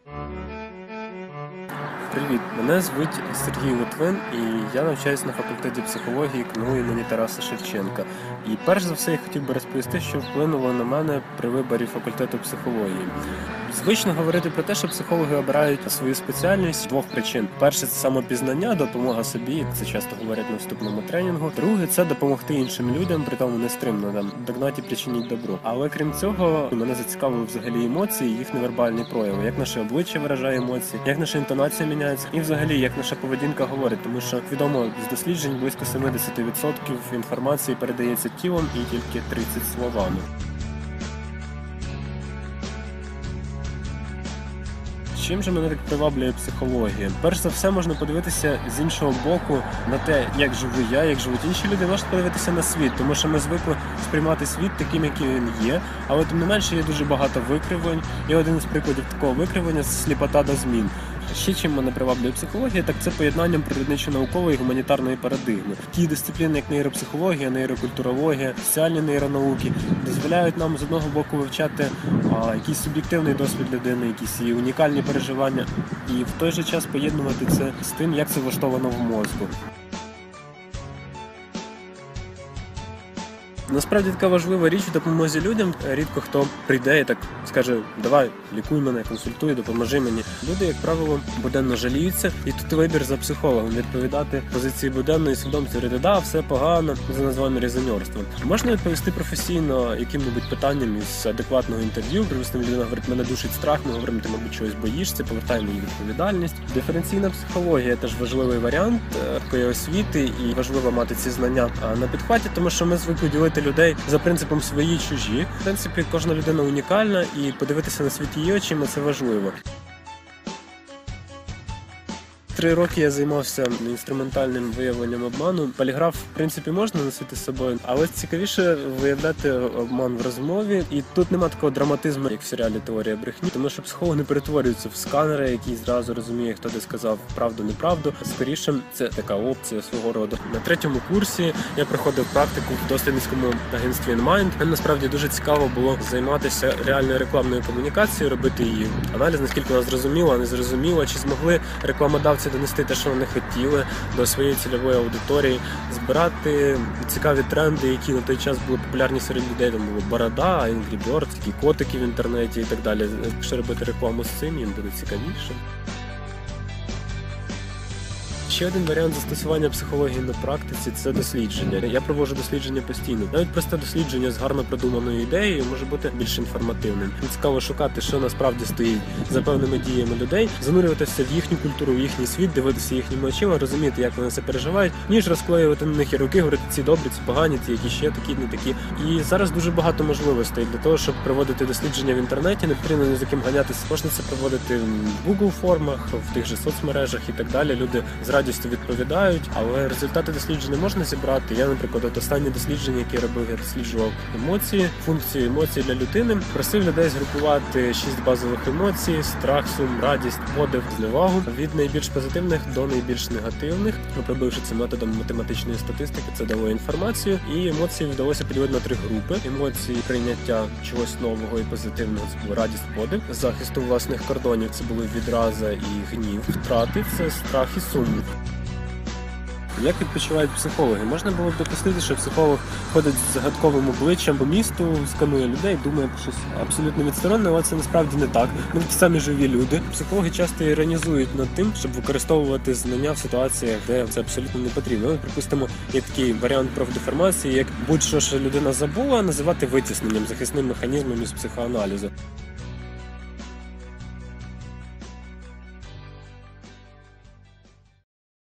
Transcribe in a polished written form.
Привіт, мене звуть Сергій Литвин, і я навчаюся на факультеті психології КНУ імені Тараса Шевченка. І перш за все я хотів би розповісти, що вплинуло на мене при виборі факультету психології. Звично говорити про те, що психологи обирають свою спеціальність з двох причин. Перше – це самопізнання, допомога собі, як це часто говорять на вступному тренінгу. Друге – це допомогти іншим людям, при тому нестримно, догнати, причиніть добро. Але крім цього, мене зацікавили взагалі емоції, їх невербальні прояви, як наше обличчя виражає емоції, як наша інтонація міняється, і взагалі, як наша поведінка говорить, тому що, відомо, з досліджень близько 70% інформації передається тілом і тільки 30% словами. Чим же мене так приваблює психологія? Перш за все, можна подивитися з іншого боку на те, як живу я, як живуть інші люди, можна подивитися на світ, тому що ми звикли сприймати світ таким, який він є, але тим не менше є дуже багато викривлень, і один із прикладів такого викривлення – сліпота до змін. Ще чим мене приваблює психологія, так це поєднанням природничо-наукової і гуманітарної парадигми. Такі дисципліни, як нейропсихологія, нейрокультурологія, соціальні нейронауки, дозволяють нам з одного боку вивчати якийсь суб'єктивний досвід людини, якісь її унікальні переживання, і в той же час поєднувати це з тим, як це влаштовано в мозку. Насправді така важлива річ в допомозі людям. Рідко хто прийде і так скаже: давай, лікуй мене, консультуй, допоможи мені. Люди, як правило, буденно жаліються, і тут вибір за психологом відповідати позиції буденної свідомості, говорити: да, все погано, це називаємо резонерством. Можна відповісти професійно яким-небудь питанням із адекватного інтерв'ю, припустимо, людина говорить: мене душить страх, ми говоримо: ти, мабуть, чогось боїшся, повертаємо її відповідальність. Диференційна психологія теж важливий варіант такої освіти, і важливо мати ці знання на підхваті, тому що ми звикли ділити людей за принципом свої-чужі. В принципі, кожна людина унікальна, і подивитися на світ її очима – це важливо. 3 роки я займався інструментальним виявленням обману. Поліграф, в принципі, можна носити з собою, але цікавіше виявляти обман в розмові. І тут нема такого драматизму, як в серіалі «Теорія брехні», тому що психолог не перетворюється в сканера, який зразу розуміє, хто де сказав правду-неправду. Скоріше, це така опція свого роду. На 3-му курсі я проходив практику в дослідницькому агентстві InMind. Мені насправді дуже цікаво було займатися реальною рекламною комунікацією, робити її аналіз, наскільки вона зрозуміла, не зрозуміла, чи змогли рекламодавці донести те, що вони хотіли, до своєї цільової аудиторії, збирати цікаві тренди, які на той час були популярні серед людей. Там була борода, Angry Birds, такі котики в інтернеті і так далі. Якщо робити рекламу з цим, їм буде цікавіше. Ще один варіант застосування психології на практиці – це дослідження. Я проводжу дослідження постійно. Навіть просте дослідження з гарно продуманою ідеєю може бути більш інформативним. Цікаво шукати, що насправді стоїть за певними діями людей, занурюватися в їхню культуру, в їхній світ, дивитися їхніми очима, розуміти, як вони це переживають, ніж розклеювати на них ярлики, говорити: ці добрі, ці погані, ці які ще такі, не такі. І зараз дуже багато можливостей для того, щоб проводити дослідження в інтернеті. Не потрібно ні за ким ганятися. Можна це проводити в Google формах, в тих же соцмережах і так далі. Люди з радістю відповідають, але результати дослідження можна зібрати. Я, наприклад, останнє дослідження, яке я робив, я досліджував емоції, функцію емоцій для людини. Просив людей згрупувати 6 базових емоцій: страх, сум, радість, подив, зневагу, від найбільш позитивних до найбільш негативних. Робивши це методом математичної статистики, це дало інформацію, і емоції вдалося поділити на 3 групи. Емоції прийняття чогось нового і позитивного – це була радість, подив. Захисту власних кордонів – це були відраза і гнів. Втрати – це страх і сум. Як відпочивають психологи? Можна було б допустити, що психолог ходить з загадковим обличчям по місту, сканує людей, думає про щось абсолютно відсторонне, але це насправді не так. Ми ті самі живі люди. Психологи часто іронізують над тим, щоб використовувати знання в ситуаціях, де це абсолютно не потрібно. Припустимо, є такий варіант профдеформації, як будь-що, що людина забула, називати витісненням, захисним механізмом із психоаналізу.